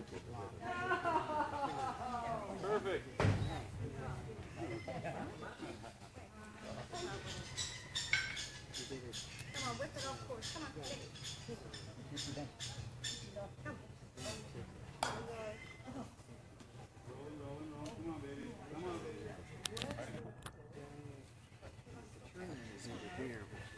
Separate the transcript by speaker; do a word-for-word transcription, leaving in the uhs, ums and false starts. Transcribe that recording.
Speaker 1: Perfect.
Speaker 2: Come on, whip it off course. Come on, take it. Come.
Speaker 1: Rolling, rolling, rolling. Come on, baby. Come on, baby.
Speaker 3: Turn is over here.